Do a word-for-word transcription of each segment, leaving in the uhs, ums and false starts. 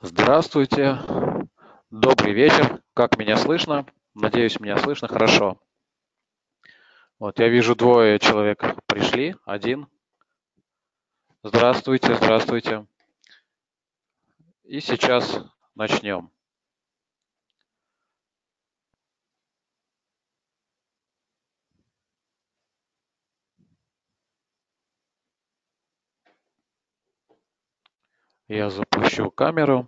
Здравствуйте, добрый вечер. Как меня слышно? Надеюсь, меня слышно хорошо. Вот я вижу, двое человек пришли, один. Здравствуйте, здравствуйте. И сейчас начнем. Я запущу камеру.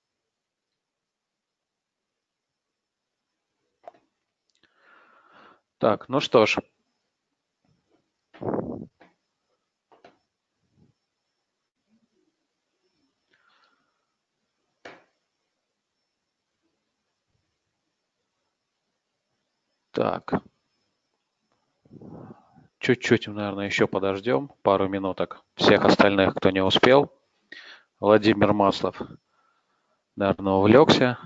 Так, ну что ж. Так. Чуть-чуть, наверное, еще подождем, пару минуток. Всех остальных, кто не успел. Владимир Маслов, наверное, увлекся.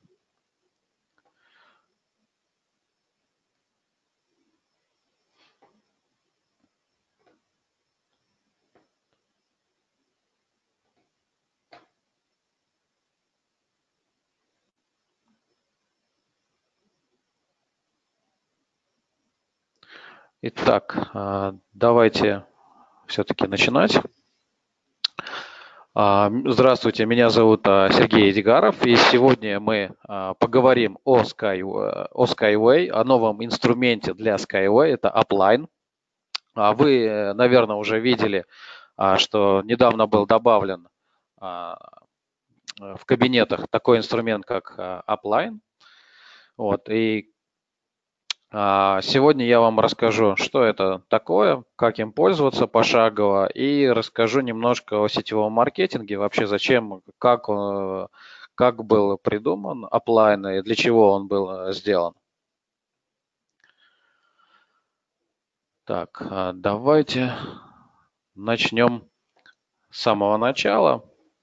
Итак, давайте все-таки начинать. Здравствуйте, меня зовут Сергей Эдигаров, и сегодня мы поговорим о, Sky, о Skyway, о новом инструменте для Skyway, это Upline. Вы, наверное, уже видели, что недавно был добавлен в кабинетах такой инструмент, как Upline. Вот, и сегодня я вам расскажу, что это такое, как им пользоваться пошагово, и расскажу немножко о сетевом маркетинге, вообще зачем, как, как был придуман Upline и для чего он был сделан. Так, давайте начнем с самого начала.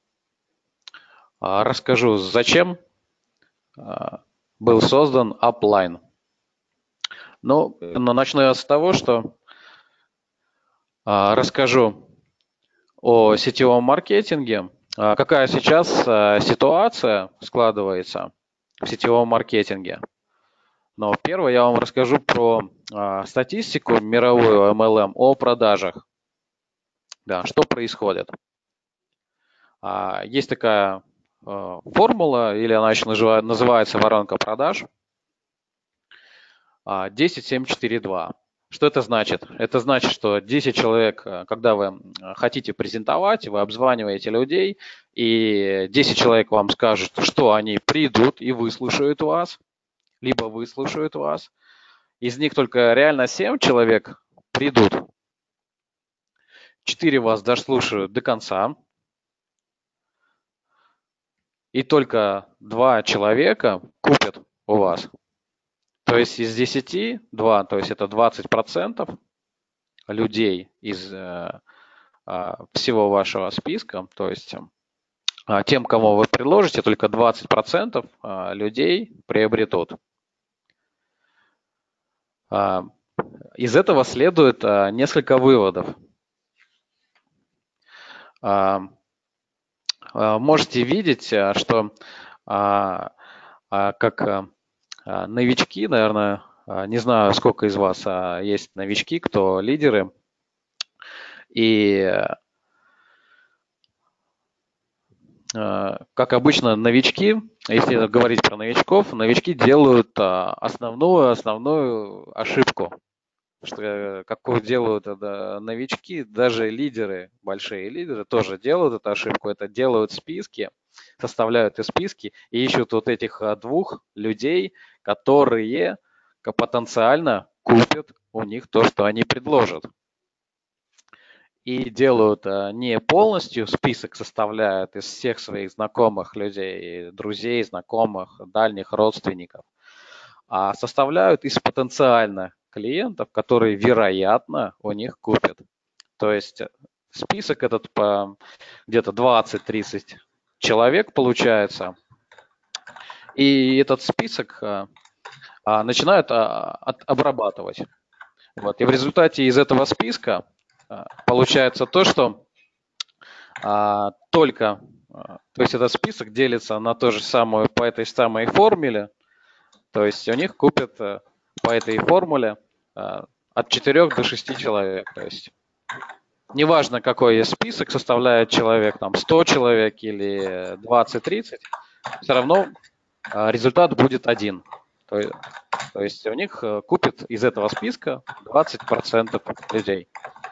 Расскажу, зачем был создан Upline. Ну, начну я с того, что расскажу о сетевом маркетинге. Какая сейчас ситуация складывается в сетевом маркетинге? Но первое я вам расскажу про статистику мировую эм эл эм о продажах. Да, что происходит? Есть такая формула, или она еще называется воронка продаж. десять, семь, четыре, два. Что это значит? Это значит, что десять человек, когда вы хотите презентовать, вы обзваниваете людей, и десять человек вам скажут, что они придут и выслушают вас, либо выслушают вас. Из них только реально семь человек придут. четыре вас дослушают до конца. И только два человека купят у вас. То есть из десяти два, то есть это двадцать процентов людей из э, всего вашего списка, то есть э, тем, кому вы предложите, только двадцать процентов э, людей приобретут. Э, из этого следует э, несколько выводов. Э, э, можете видеть, что э, э, как э, новички, наверное, не знаю, сколько из вас есть новички, кто лидеры. И, как обычно, новички, если говорить про новичков, новички делают основную, основную ошибку. Что, какую делают это новички, даже лидеры, большие лидеры тоже делают эту ошибку. Это делают списки, составляют и списки и ищут вот этих двух людей, которые потенциально купят у них то, что они предложат. И делают не полностью список, составляют из всех своих знакомых людей, друзей, знакомых, дальних родственников, а составляют из потенциальных клиентов, которые, вероятно, у них купят. То есть список этот по где-то двадцать-тридцать человек получается. И этот список а, а, начинают а, от, обрабатывать. Вот. И в результате из этого списка а, получается то, что а, только То есть этот список делится на то же самое по этой самой формуле. То есть у них купят по этой формуле от четырёх до шести человек. То есть неважно, какой есть список, составляет человек там сто человек или двадцать-тридцать, все равно результат будет один. То есть, то есть у них купит из этого списка двадцать процентов людей.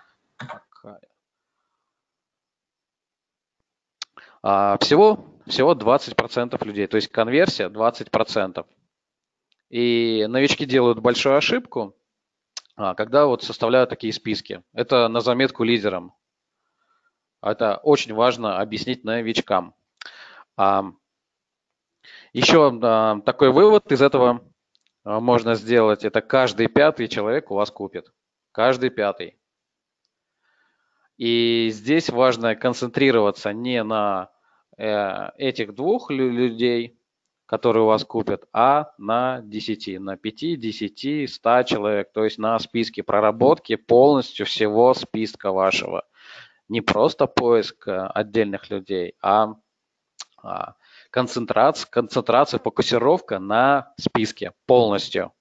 А всего, всего двадцать процентов людей, то есть конверсия двадцать процентов. И новички делают большую ошибку, когда вот составляют такие списки. Это на заметку лидерам. Это очень важно объяснить новичкам. Еще такой вывод из этого можно сделать. Это каждый пятый человек у вас купит. Каждый пятый. И здесь важно концентрироваться не на этих двух людей, которые у вас купят, а на десяти, на пяти, десяти, ста человек, то есть на списке проработки полностью всего списка вашего. Не просто поиск отдельных людей, а концентрация, концентрация, фокусировка на списке полностью.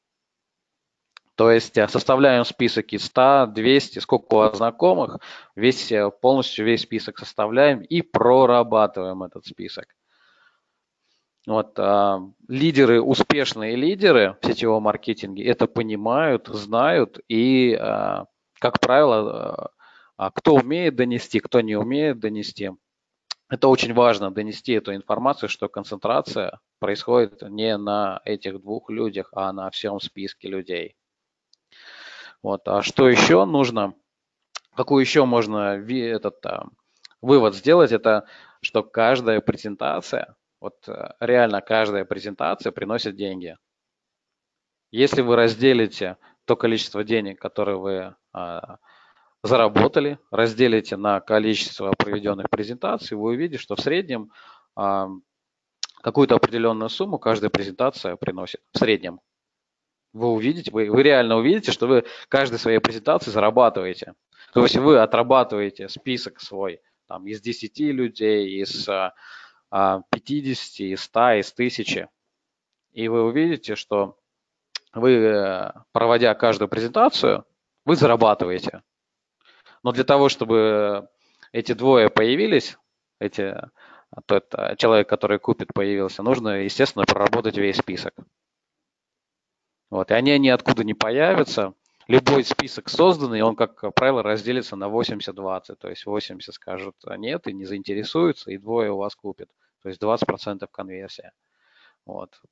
То есть составляем список из ста, двухсот, сколько у вас знакомых, весь, полностью весь список составляем и прорабатываем этот список. Вот, а, лидеры, успешные лидеры в сетевом маркетинге это понимают, знают и, а, как правило, а, кто умеет донести, кто не умеет донести. Это очень важно, донести эту информацию, что концентрация происходит не на этих двух людях, а на всем списке людей. Вот. А что еще нужно? Какую еще можно этот а, вывод сделать? Это что каждая презентация, вот реально каждая презентация приносит деньги. Если вы разделите то количество денег, которое вы а, заработали, разделите на количество проведенных презентаций, вы увидите, что в среднем а, какую-то определенную сумму каждая презентация приносит. В среднем. Вы увидите, вы, вы реально увидите, что вы каждой своей презентации зарабатываете. То есть вы отрабатываете список свой там, из десяти людей, из а, пятидесяти, из ста, из тысячи. И вы увидите, что вы, проводя каждую презентацию, вы зарабатываете. Но для того, чтобы эти двое появились, эти, тот человек, который купит, появился, нужно, естественно, проработать весь список. Вот, и они ниоткуда не появятся. Любой список созданный, он, как правило, разделится на восемьдесят двадцать. То есть восемьдесят скажут нет и не заинтересуются, и двое у вас купят. То есть двадцать процентов конверсия. Вот.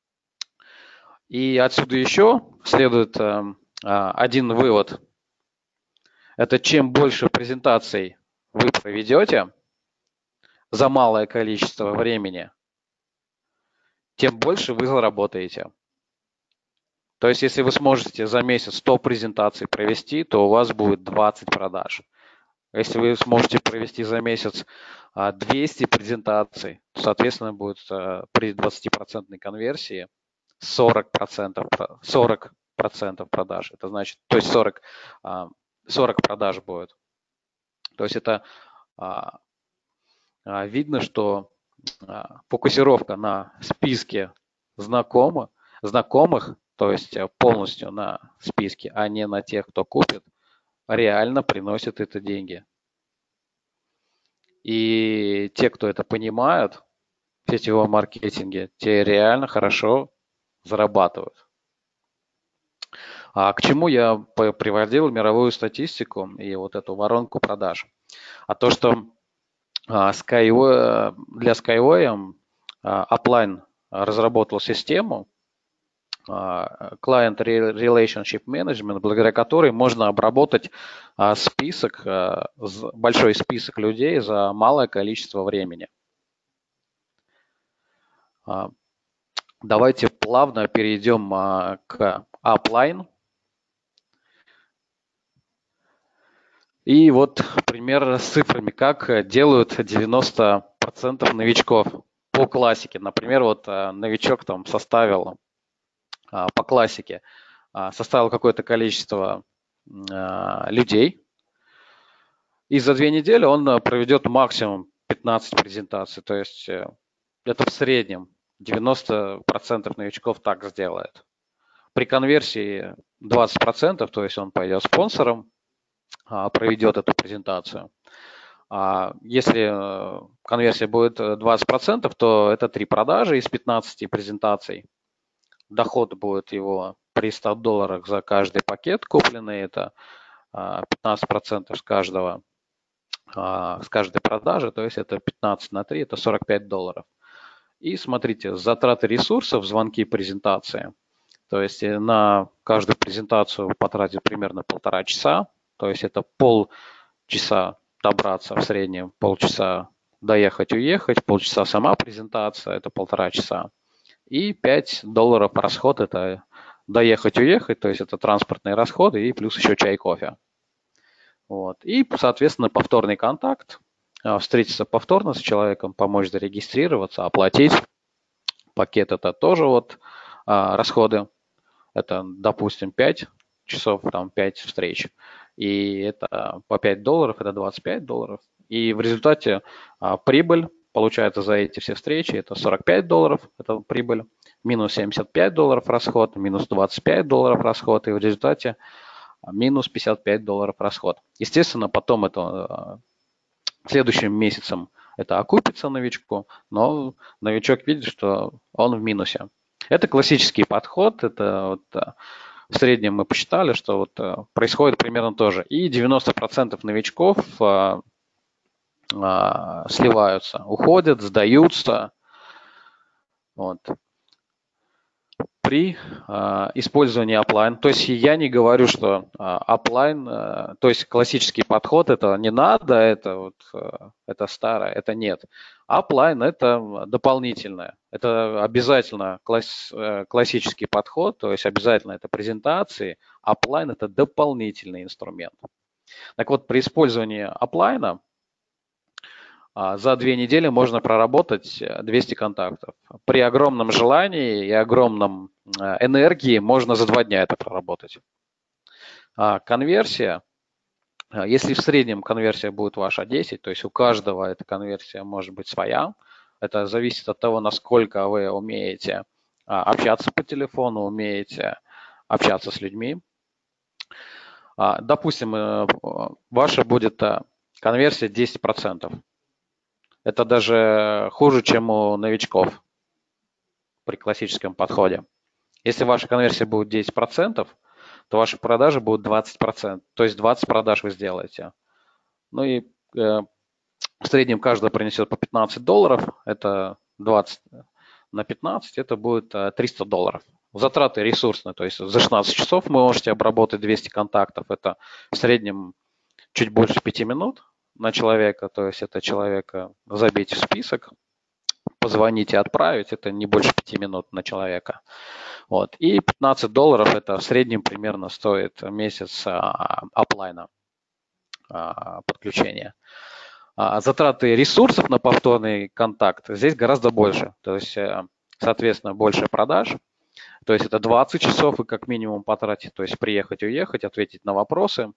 И отсюда еще следует э, один вывод. Это чем больше презентаций вы проведете за малое количество времени, тем больше вы заработаете. То есть, если вы сможете за месяц сто презентаций провести, то у вас будет двадцать продаж. Если вы сможете провести за месяц двести презентаций, то, соответственно, будет при двадцатипроцентной конверсии сорок процентов, сорок процентов продаж. Это значит, то есть сорок, сорок продаж будет. То есть это видно, что фокусировка на списке знакомых, знакомых, то есть полностью на списке, а не на тех, кто купит, реально приносит это деньги. И те, кто это понимают в сетевом маркетинге, те реально хорошо зарабатывают. А к чему я приводил мировую статистику и вот эту воронку продаж? А то, что Skyway, для Skyway Upline разработал систему Client Relationship Management, благодаря которой можно обработать список, большой список людей за малое количество времени. Давайте плавно перейдем к Upline. И вот пример с цифрами, как делают девяносто процентов новичков по классике. Например, вот новичок там составил по классике, составил какое-то количество людей, и за две недели он проведет максимум пятнадцать презентаций. То есть э, это в среднем девяносто процентов новичков так сделает. При конверсии двадцать процентов, то есть он пойдет спонсором, а, проведет эту презентацию. А если э, конверсия будет двадцать процентов, то это три продажи из пятнадцати презентаций. Доход будет его при ста долларах за каждый пакет купленный, это а, пятнадцать процентов с каждого, а, с каждой продажи, то есть это пятнадцать на три, это сорок пять долларов. И смотрите, затраты ресурсов, звонки, презентации. То есть на каждую презентацию потратить примерно полтора часа, то есть это полчаса добраться в среднем, полчаса доехать-уехать, полчаса сама презентация, это полтора часа. И пять долларов расход, это доехать-уехать, то есть это транспортные расходы и плюс еще чай, кофе. Вот. И, соответственно, повторный контакт, встретиться повторно с человеком, помочь зарегистрироваться, оплатить. Пакет это тоже вот а, расходы. Это, допустим, пять часов, там пять встреч. И это по пять долларов, это двадцать пять долларов. И в результате а, прибыль получается за эти все встречи, это сорок пять долларов, это прибыль, минус семьдесят пять долларов расход, минус двадцать пять долларов расход, и в результате минус пятьдесят пять долларов расход. Естественно, потом это следующим месяцем это окупится новичку, но новичок видит, что он в минусе. Это классический подход, это вот в среднем мы посчитали, что вот происходит примерно то же. И девяносто процентов новичков а, а, сливаются, уходят, сдаются. Вот. При а, использовании офлайн. То есть я не говорю, что а, офлайн, а, то есть классический подход, это не надо, это вот а, это старое, это нет. Офлайн это дополнительное, это обязательно класс, классический подход, то есть обязательно это презентации. Офлайн это дополнительный инструмент. Так вот, при использовании офлайна за две недели можно проработать двести контактов. При огромном желании и огромном энергии можно за два дня это проработать. Конверсия, если в среднем конверсия будет ваша десять, то есть у каждого эта конверсия может быть своя, это зависит от того, насколько вы умеете общаться по телефону, умеете общаться с людьми. Допустим, ваша будет конверсия десять процентов. Это даже хуже, чем у новичков при классическом подходе. Если ваша конверсия будет десять процентов, то ваши продажи будут двадцать процентов. То есть двадцать продаж вы сделаете. Ну и э, в среднем каждый принесет по пятнадцать долларов. Это двадцать на пятнадцать, это будет триста долларов. Затраты ресурсные, то есть за шестнадцать часов вы можете обработать двести контактов. Это в среднем чуть больше пяти минут на человека, то есть это человека забить в список, позвонить и отправить, это не больше пяти минут на человека. Вот. И пятнадцать долларов это в среднем примерно стоит месяц офлайна подключения. Затраты ресурсов на повторный контакт здесь гораздо больше, то есть, соответственно, больше продаж. То есть это двадцать часов вы как минимум потратите, то есть приехать, уехать, ответить на вопросы.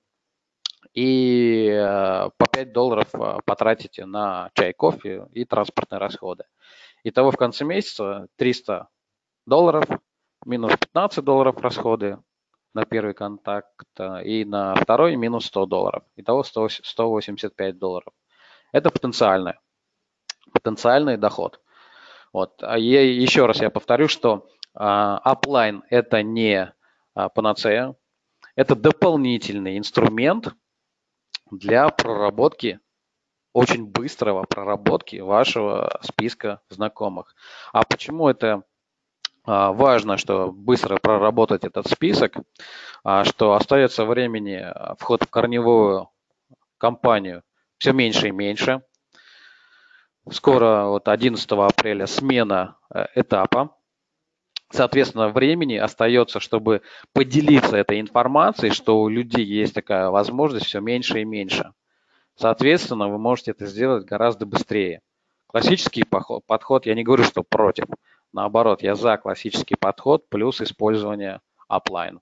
И по пять долларов потратите на чай, кофе и транспортные расходы. Итого в конце месяца триста долларов, минус пятнадцать долларов расходы на первый контакт и на второй минус сто долларов. Итого сто восемьдесят пять долларов. Это потенциальный, потенциальный доход. Вот. А я, еще раз я повторю, что офлайн это не панацея, это дополнительный инструмент для проработки, очень быстрого проработки вашего списка знакомых. А почему это важно, что быстро проработать этот список, что остается времени вход в корневую кампанию все меньше и меньше. Скоро, вот одиннадцатого апреля, смена этапа. Соответственно, времени остается, чтобы поделиться этой информацией, что у людей есть такая возможность, все меньше и меньше. Соответственно, вы можете это сделать гораздо быстрее. Классический подход, я не говорю, что против. Наоборот, я за классический подход плюс использование офлайн.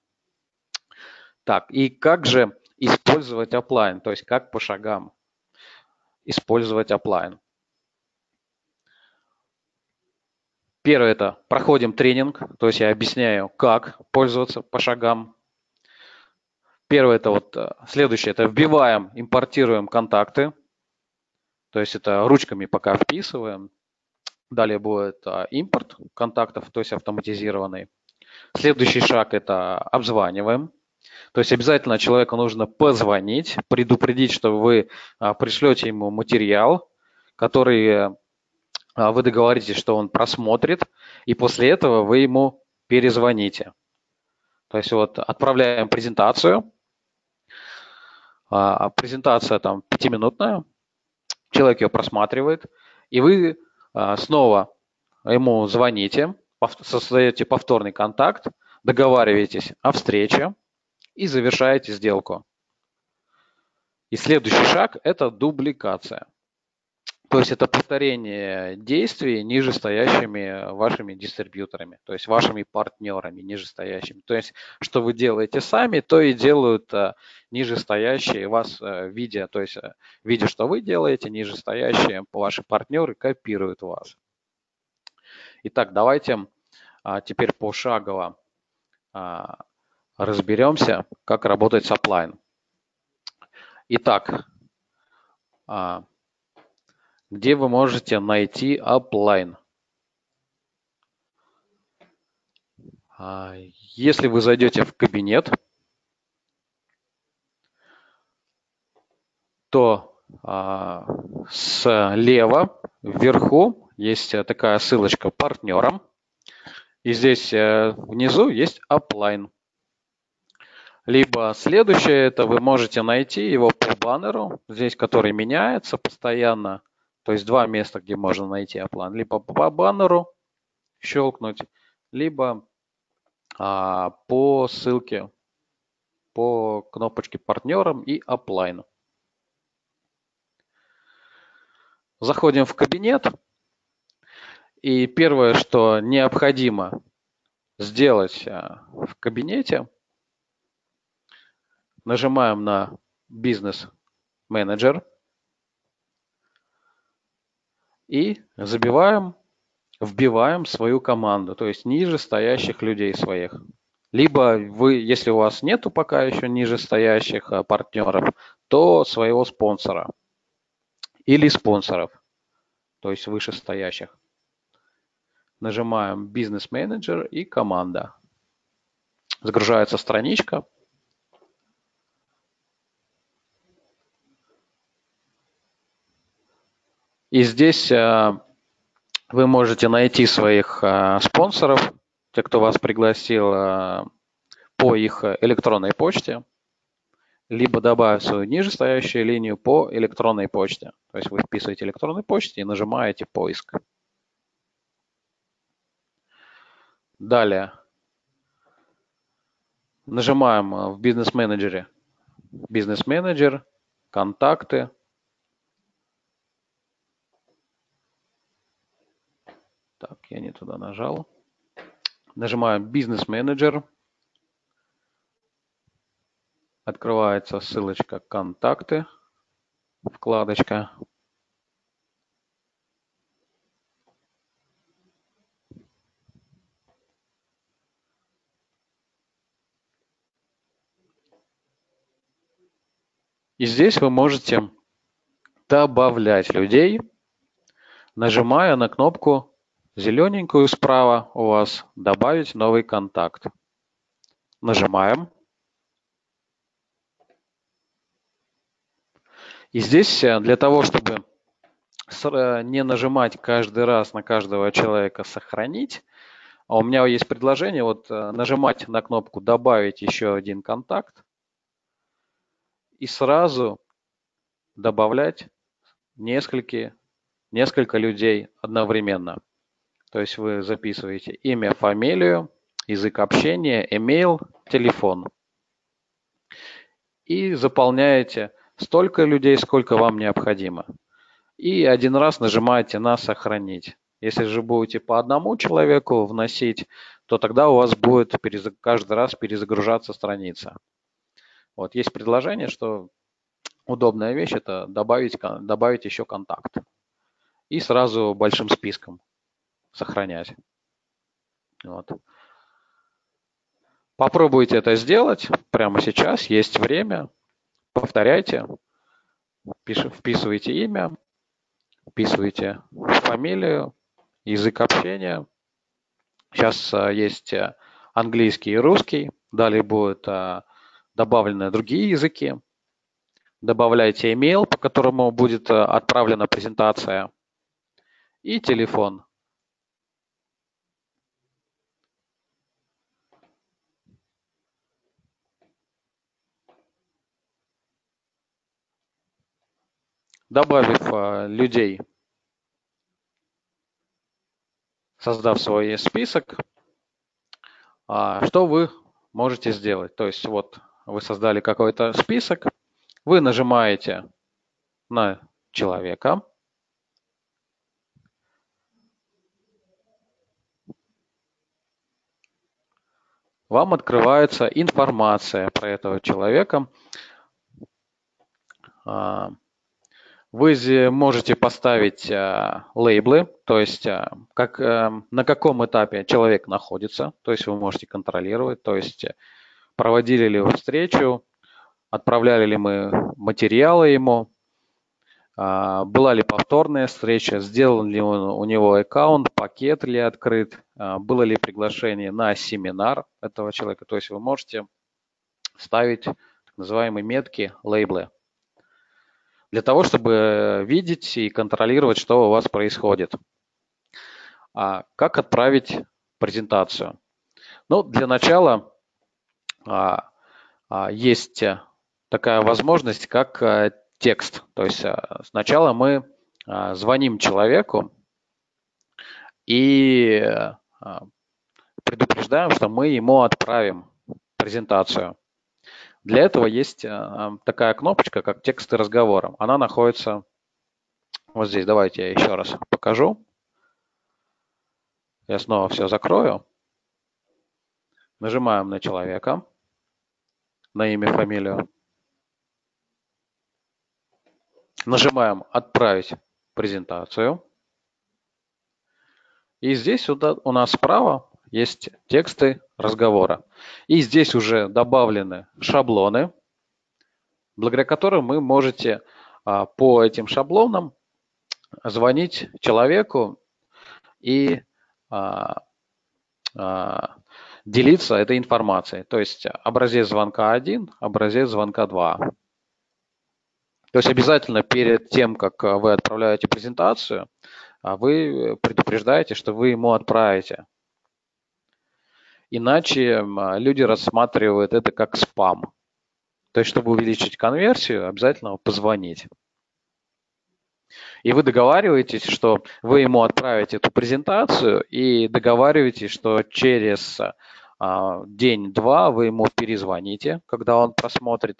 Так, и как же использовать офлайн? То есть как по шагам использовать офлайн? Первое – это проходим тренинг, то есть я объясняю, как пользоваться по шагам. Первое – это вот следующее – это вбиваем, импортируем контакты, то есть это ручками пока вписываем. Далее будет импорт контактов, то есть автоматизированный. Следующий шаг – это обзваниваем. То есть обязательно человеку нужно позвонить, предупредить, что вы пришлете ему материал, который вы договоритесь, что он просмотрит, и после этого вы ему перезвоните. То есть вот отправляем презентацию. Презентация там пятиминутная, человек ее просматривает, и вы снова ему звоните, создаете повторный контакт, договариваетесь о встрече и завершаете сделку. И следующий шаг – это дубликация. То есть это повторение действий нижестоящими вашими дистрибьюторами, то есть вашими партнерами нижестоящими. То есть что вы делаете сами, то и делают нижестоящие вас видя, то есть видя, что вы делаете, нижестоящие ваши партнеры копируют вас. Итак, давайте теперь пошагово разберемся, как работать с Upline. Итак, где вы можете найти Upline? Если вы зайдете в кабинет, то слева вверху есть такая ссылочка партнерам. И здесь внизу есть Upline. Либо следующее, это вы можете найти его по баннеру, здесь который меняется постоянно. То есть два места, где можно найти Upline. Либо по баннеру щелкнуть, либо а, по ссылке, по кнопочке партнерам и Upline. Заходим в кабинет. И первое, что необходимо сделать в кабинете, нажимаем на бизнес-менеджер и забиваем, вбиваем свою команду, то есть ниже стоящих людей своих. Либо вы, если у вас нету пока еще ниже стоящих партнеров, то своего спонсора или спонсоров, то есть вышестоящих. Нажимаем бизнес-менеджер и команда. Загружается страничка. И здесь вы можете найти своих спонсоров, те, кто вас пригласил, по их электронной почте, либо добавить свою нижестоящую линию по электронной почте. То есть вы вписываете электронную почту и нажимаете поиск. Далее нажимаем в бизнес-менеджере бизнес-менеджер, контакты. Так, я не туда нажал. Нажимаем бизнес-менеджер. Открывается ссылочка «Контакты», вкладочка. И здесь вы можете добавлять людей, нажимая на кнопку зелененькую справа у вас «Добавить новый контакт». Нажимаем. И здесь для того, чтобы не нажимать каждый раз на каждого человека «Сохранить», а у меня есть предложение вот нажимать на кнопку «Добавить еще один контакт» и сразу добавлять несколько, несколько людей одновременно. То есть вы записываете имя, фамилию, язык общения, email, телефон. И заполняете столько людей, сколько вам необходимо. И один раз нажимаете на «Сохранить». Если же будете по одному человеку вносить, то тогда у вас будет каждый раз перезагружаться страница. Вот есть предложение, что удобная вещь – это добавить, добавить еще контакт. И сразу большим списком сохранять. Вот. Попробуйте это сделать прямо сейчас, есть время. Повторяйте, вписывайте имя, вписывайте фамилию, язык общения. Сейчас есть английский и русский, далее будут добавлены другие языки. Добавляйте email, по которому будет отправлена презентация, и телефон. Добавив людей, создав свой список, что вы можете сделать? То есть вот вы создали какой-то список, вы нажимаете на человека, вам открывается информация про этого человека. Вы можете поставить лейблы, то есть как, на каком этапе человек находится, то есть вы можете контролировать, то есть проводили ли вы встречу, отправляли ли мы материалы ему, была ли повторная встреча, сделал ли он, у него аккаунт, пакет ли открыт, было ли приглашение на семинар этого человека. То есть вы можете ставить так называемые метки, лейблы, для того, чтобы видеть и контролировать, что у вас происходит. А как отправить презентацию? Ну, для начала а, а, есть такая возможность, как а, текст. То есть а, сначала мы а, звоним человеку и а, предупреждаем, что мы ему отправим презентацию. Для этого есть а, такая кнопочка, как тексты разговора. Она находится вот здесь. Давайте я еще раз покажу. Я снова все закрою. Нажимаем на человека, на имя, фамилию. Нажимаем «Отправить презентацию». И здесь сюда, у нас справа есть тексты разговора. И здесь уже добавлены шаблоны, благодаря которым вы можете а, по этим шаблонам звонить человеку и а, а, делиться этой информацией. То есть образец звонка один, образец звонка два. То есть обязательно перед тем, как вы отправляете презентацию, вы предупреждаете, что вы ему отправите. Иначе люди рассматривают это как спам. То есть, чтобы увеличить конверсию, обязательно позвонить. И вы договариваетесь, что вы ему отправите эту презентацию, и договариваетесь, что через а, день-два вы ему перезвоните, когда он просмотрит,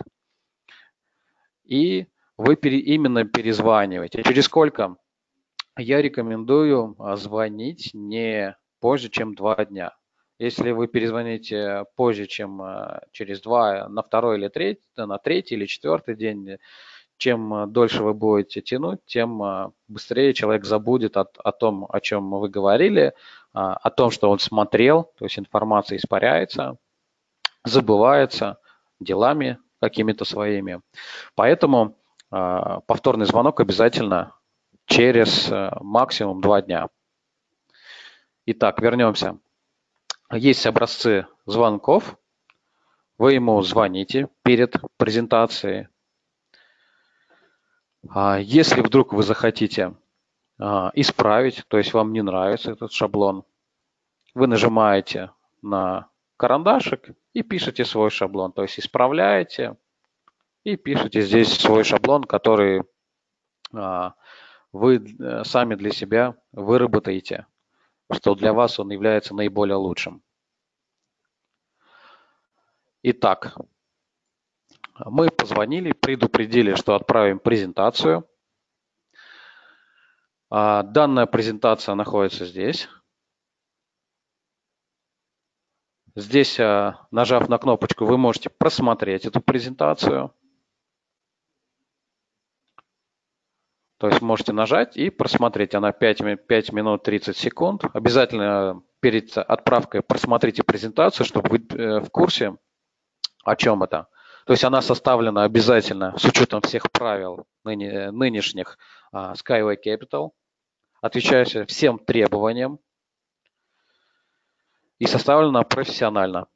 и вы пере, именно перезваниваете. Через сколько? Я рекомендую звонить не позже, чем два дня. Если вы перезвоните позже, чем через два, на второй или третий, на третий или четвертый день, чем дольше вы будете тянуть, тем быстрее человек забудет о, о том, о чем вы говорили, о том, что он смотрел, то есть информация испаряется, забывается делами какими-то своими. Поэтому повторный звонок обязательно через максимум два дня. Итак, вернемся. Есть образцы звонков. Вы ему звоните перед презентацией. Если вдруг вы захотите исправить, то есть вам не нравится этот шаблон, вы нажимаете на карандашик и пишете свой шаблон. То есть исправляете и пишете здесь свой шаблон, который вы сами для себя выработаете, что для вас он является наиболее лучшим. Итак, мы позвонили, предупредили, что отправим презентацию. Данная презентация находится здесь. Здесь, нажав на кнопочку, вы можете просмотреть эту презентацию. То есть можете нажать и просмотреть. Она пять минут тридцать секунд. Обязательно перед отправкой просмотрите презентацию, чтобы вы в курсе, о чем это. То есть она составлена обязательно с учетом всех правил ныне, нынешних uh, Skyway Capital, отвечающая всем требованиям и составлена профессионально.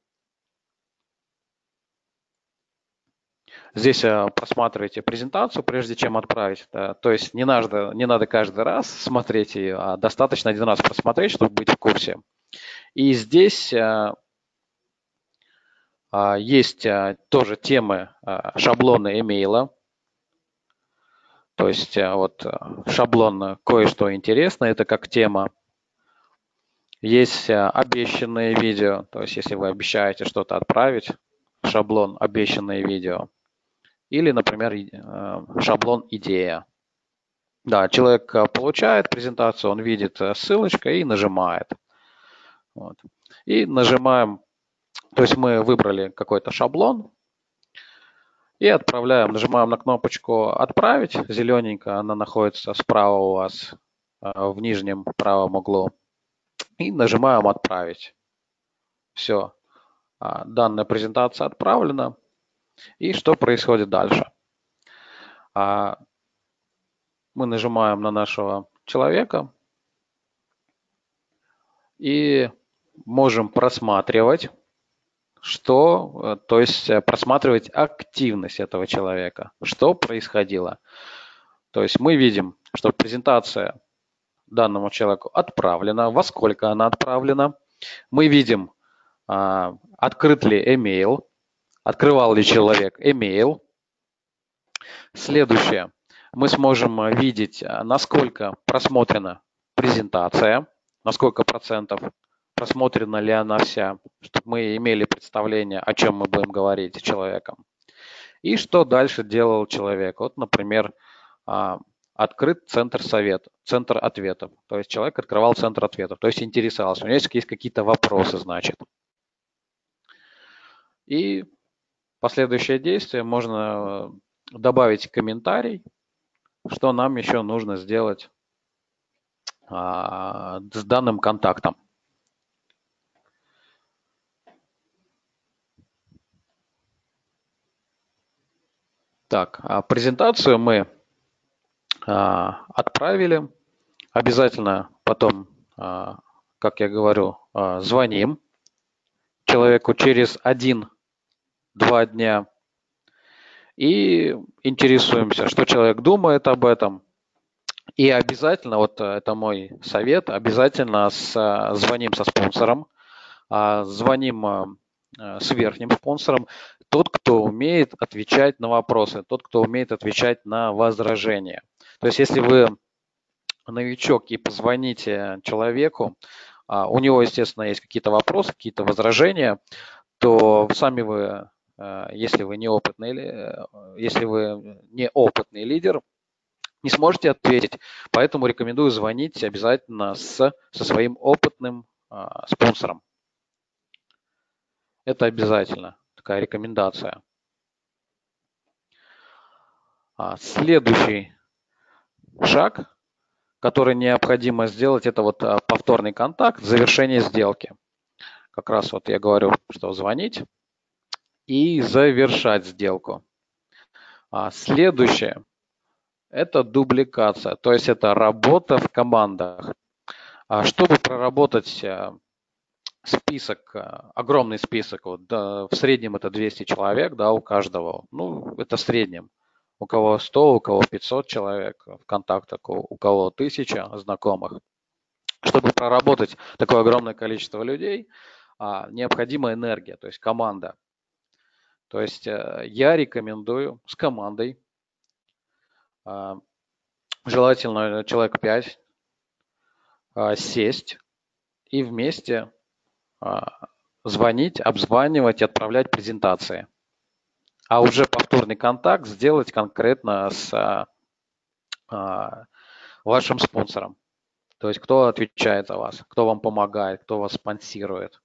Здесь просматривайте презентацию, прежде чем отправить. Да. То есть не надо, не надо каждый раз смотреть ее, а достаточно один раз просмотреть, чтобы быть в курсе. И здесь а, а, есть а, тоже темы а, шаблона имейла. То есть а, вот шаблон кое-что интересное, это как тема. Есть а, обещанные видео, то есть если вы обещаете что-то отправить, шаблон обещанные видео. Или, например, шаблон идея. Да, человек получает презентацию, он видит ссылочку и нажимает. Вот. И нажимаем, то есть мы выбрали какой-то шаблон и отправляем, нажимаем на кнопочку «Отправить», зелененькая, она находится справа у вас в нижнем правом углу. И нажимаем «Отправить». Все, данная презентация отправлена. И что происходит дальше? Мы нажимаем на нашего человека и можем просматривать, что, то есть просматривать активность этого человека, что происходило. То есть мы видим, что презентация данному человеку отправлена, во сколько она отправлена. Мы видим, открыт ли email, открывал ли человек email. Следующее. Мы сможем видеть, насколько просмотрена презентация, на сколько процентов, просмотрена ли она вся, чтобы мы имели представление, о чем мы будем говорить с человеком. И что дальше делал человек. Вот, например, открыт центр совета, центр ответов. То есть человек открывал центр ответов, то есть интересовался. У него есть какие-то вопросы, значит. И последующее действие можно добавить комментарий, что нам еще нужно сделать а, с данным контактом. Так, а презентацию мы а, отправили. Обязательно потом, а, как я говорю, а, звоним человеку через один-два дня и интересуемся, что человек думает об этом. И обязательно, вот это мой совет, обязательно с, звоним со спонсором, звоним с верхним спонсором, тот, кто умеет отвечать на вопросы, тот, кто умеет отвечать на возражения. То есть если вы новичок и позвоните человеку, у него, естественно, есть какие-то вопросы, какие-то возражения, то сами вы, если вы неопытный, если вы неопытный лидер, не сможете ответить, поэтому рекомендую звонить обязательно с, со своим опытным а, спонсором. Это обязательно, такая рекомендация. А, следующий шаг, который необходимо сделать, это вот повторный контакт, завершение сделки. Как раз вот я говорю, что звонить и завершать сделку. А, следующее. Это дубликация, то есть это работа в командах. Чтобы проработать список, огромный список, вот, да, в среднем это двести человек, да, у каждого, ну, это в среднем. У кого сто, у кого пятьсот человек в контактах, у кого тысяча знакомых. Чтобы проработать такое огромное количество людей, необходима энергия, то есть команда. То есть я рекомендую с командой, желательно человек пять, сесть и вместе звонить, обзванивать и отправлять презентации. А уже повторный контакт сделать конкретно с вашим спонсором. То есть кто отвечает за вас, кто вам помогает, кто вас спонсирует.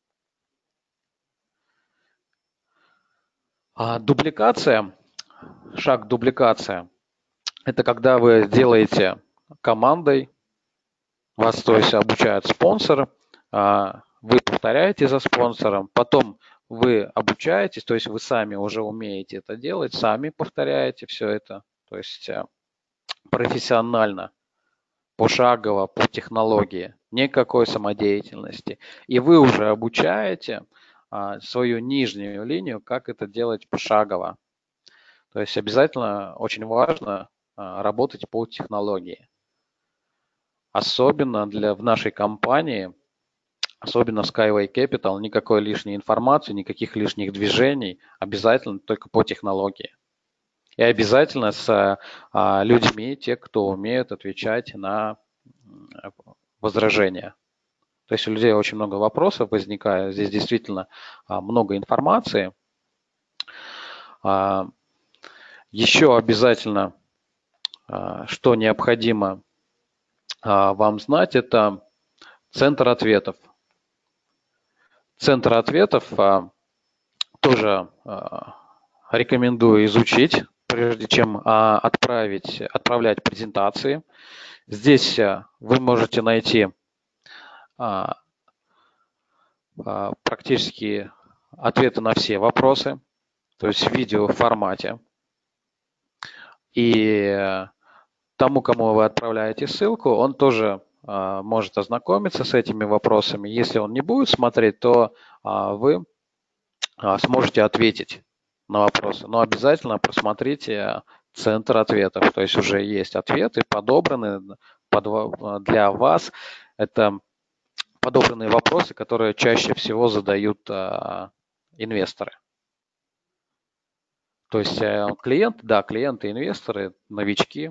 А дубликация, шаг дубликация, это когда вы делаете командой, вас, то есть, обучают спонсоры, вы повторяете за спонсором, потом вы обучаетесь, то есть вы сами уже умеете это делать, сами повторяете все это, то есть профессионально, пошагово, по технологии, никакой самодеятельности. И вы уже обучаете свою нижнюю линию, как это делать пошагово. То есть обязательно очень важно работать по технологии. Особенно для, в нашей компании, особенно Skyway Capital, никакой лишней информации, никаких лишних движений, обязательно только по технологии. И обязательно с а, людьми, те, кто умеют отвечать на возражения. То есть у людей очень много вопросов возникает, здесь действительно а, много информации. А, еще обязательно, а, что необходимо а, вам знать, это центр ответов. Центр ответов а, тоже а, рекомендую изучить, прежде чем а, отправить, отправлять презентации. Здесь а, вы можете найти а, а, практически ответы на все вопросы, то есть в видеоформате. И тому, кому вы отправляете ссылку, он тоже а, может ознакомиться с этими вопросами. Если он не будет смотреть, то а, вы а, сможете ответить на вопросы. Но обязательно просмотрите центр ответов. То есть уже есть ответы, подобраны под, для вас. Это подобранные вопросы, которые чаще всего задают а, инвесторы. То есть клиенты, да, клиенты, инвесторы, новички.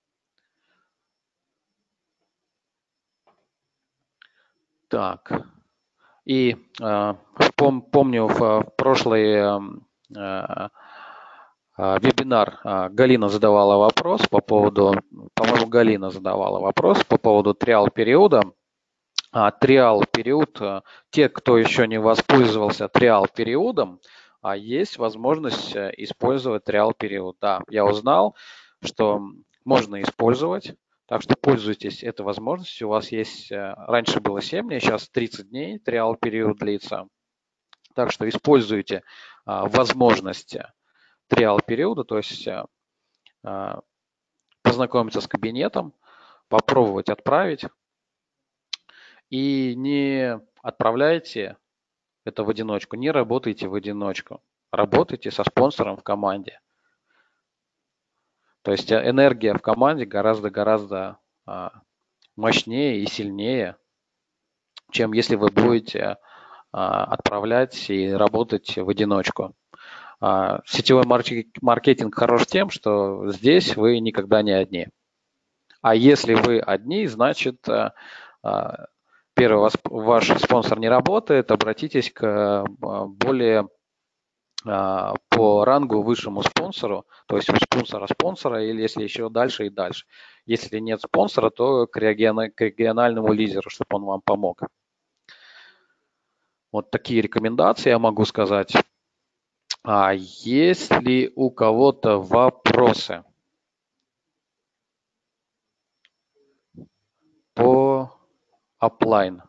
Так. И э, пом, помню, в, в прошлый э, э, вебинар э, Галина задавала вопрос по поводу, по-моему, Галина задавала вопрос по поводу триал-периода. А, триал-период, э, те, кто еще не воспользовался триал-периодом, а есть возможность использовать триал-период. Да, я узнал, что можно использовать. Так что пользуйтесь этой возможностью. У вас есть, раньше было семь дней, сейчас тридцать дней, триал период длится. Так что используйте а, возможность триал периода, то есть а, познакомиться с кабинетом, попробовать отправить. И не отправляйте это в одиночку, не работайте в одиночку. Работайте со спонсором в команде. То есть энергия в команде гораздо-гораздо мощнее и сильнее, чем если вы будете отправлять и работать в одиночку. Сетевой маркетинг хорош тем, что здесь вы никогда не одни. А если вы одни, значит, первый, ваш спонсор не работает, обратитесь к более по рангу высшему спонсору, то есть у спонсора спонсора, или если еще дальше и дальше. Если нет спонсора, то к региональному лидеру, чтобы он вам помог. Вот такие рекомендации я могу сказать. А есть ли у кого-то вопросы по офлайн?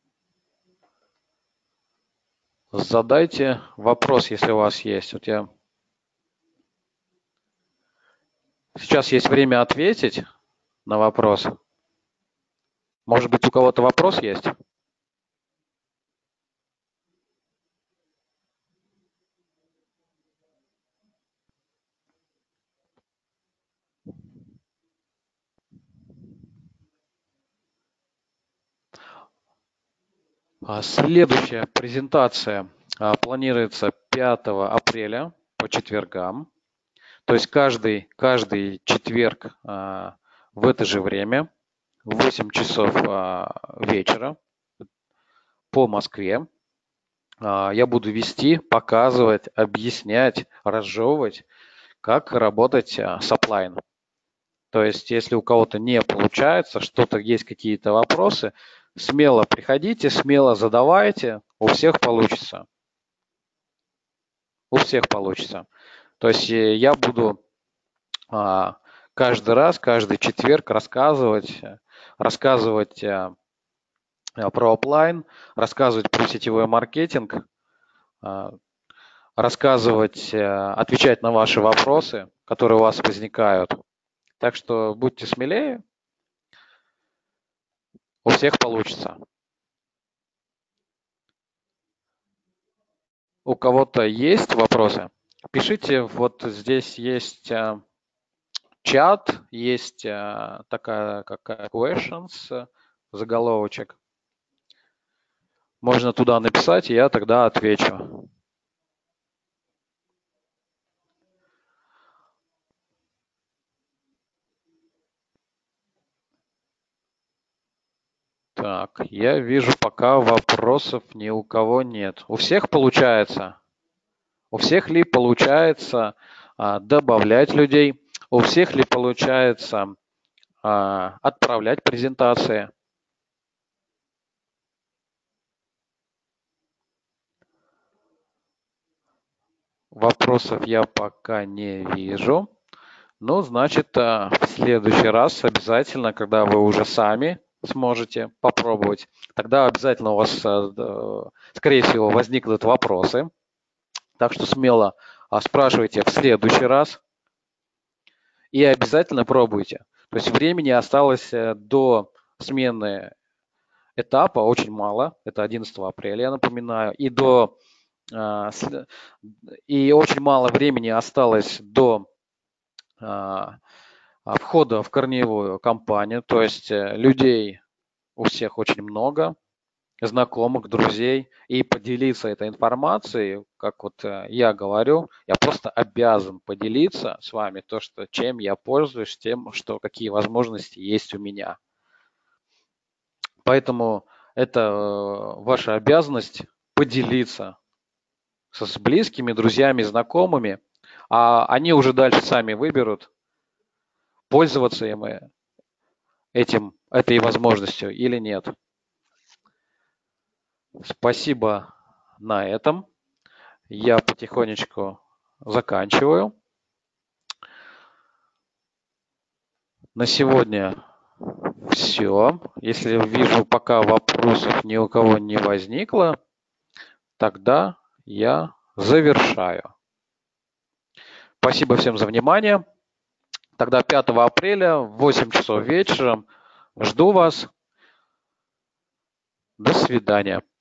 Задайте вопрос, если у вас есть. Вот я... Сейчас есть время ответить на вопрос. Может быть, у кого-то вопрос есть? Следующая презентация планируется пятого апреля по четвергам. То есть каждый, каждый четверг в это же время, в восемь часов вечера по Москве. Я буду вести, показывать, объяснять, разжевывать, как работать с офлайн. То есть если у кого-то не получается, что-то есть какие-то вопросы, смело приходите, смело задавайте, у всех получится. У всех получится. То есть я буду а, каждый раз, каждый четверг рассказывать, рассказывать а, э, про офлайн, рассказывать про сетевой маркетинг, э, рассказывать, э, отвечать на ваши вопросы, которые у вас возникают. Так что будьте смелее, у всех получится. У кого-то есть вопросы? Пишите, вот здесь есть э, чат, есть э, такая какая questions, э, заголовочек. Можно туда написать, и я тогда отвечу. Так, я вижу, пока вопросов ни у кого нет. У всех получается? У всех ли получается а, добавлять людей? У всех ли получается а, отправлять презентации? Вопросов я пока не вижу. Ну, значит, а, в следующий раз обязательно, когда вы уже сами сможете попробовать, тогда обязательно у вас, а, д- скорее всего, возникнут вопросы. Так что смело а, спрашивайте в следующий раз и обязательно пробуйте. То есть времени осталось э, до смены этапа очень мало. Это одиннадцатого апреля, я напоминаю. И до а, сл- и очень мало времени осталось до а, а, входа в корневую кампанию. То есть э, людей у всех очень много, знакомых, друзей, и поделиться этой информацией, как вот э, я говорю, я просто обязан поделиться с вами то, что чем я пользуюсь, тем, что какие возможности есть у меня. Поэтому это э, ваша обязанность поделиться со, с близкими, друзьями, знакомыми, а они уже дальше сами выберут, пользоваться им э, этим, этой возможностью или нет. Спасибо на этом. Я потихонечку заканчиваю. На сегодня все. Если вижу, пока вопросов ни у кого не возникло, тогда я завершаю. Спасибо всем за внимание. Тогда пятого апреля в восемь часов вечера жду вас. До свидания.